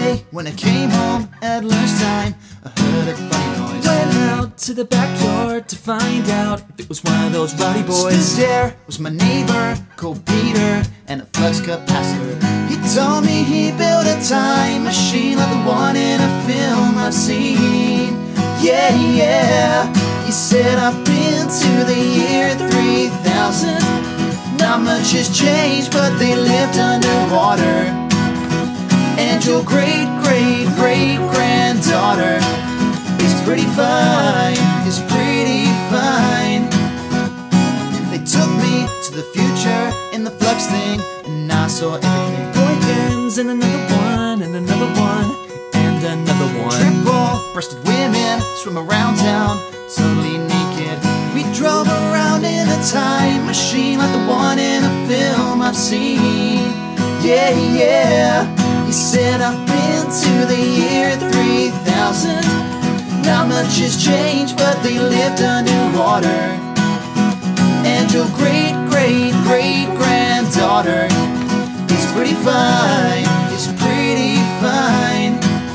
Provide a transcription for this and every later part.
day when I came home at lunchtime, I heard a funny noise. Went out to the backyard to find out if it was one of those rowdy boys. Stood there was my neighbor called Peter and a flux capacitor. He told me he built a time machine like the one in a film I've seen. Yeah, yeah. He said I've been to the year 3000. Not much has changed, but they lived underwater. And your great-great-great-granddaughter is pretty fine, is pretty fine. They took me to the future in the flux thing, and I saw everything. Boykins and another one, and another one, and another one. Triple-breasted women swim around town, totally naked. We drove around in a time machine like the one in a film I've seen. Yeah, yeah. He said I've been to the year 3000. Not much has changed, but they lived underwater. And your great-great-great-granddaughter is pretty fine, is pretty fine.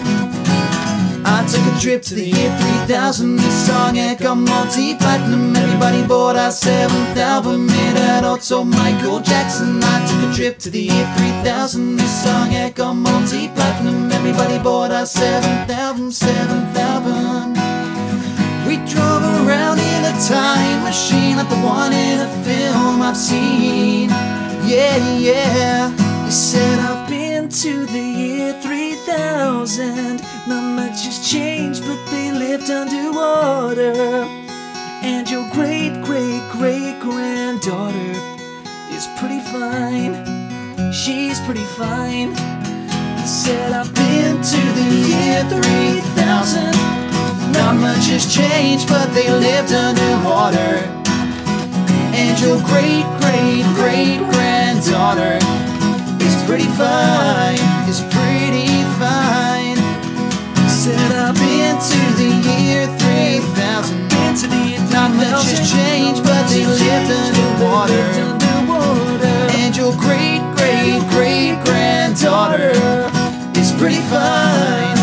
I took a trip to the year 3000. This song had gone multi-platinum. Everybody bought our 7th album. It had also Michael Jackson. I took a trip to the year 3000. This song had gone multi-platinum. Everybody bought our 7th album, 7th album. We drove around in a time machine like the one in a film I've seen. Yeah, yeah. He said I've been to the year 3000. Not much has changed, but they lived underwater. And your great-great-great-granddaughter is pretty fine. She's pretty fine. He said I've been to the year 3000. Not much has changed, but they lived underwater. And your great-great-great-granddaughter is pretty fine, is pretty fine. Said I've been to the year 3000. Not much has changed, but they lived underwater. And your great-great-great-granddaughter is pretty fine.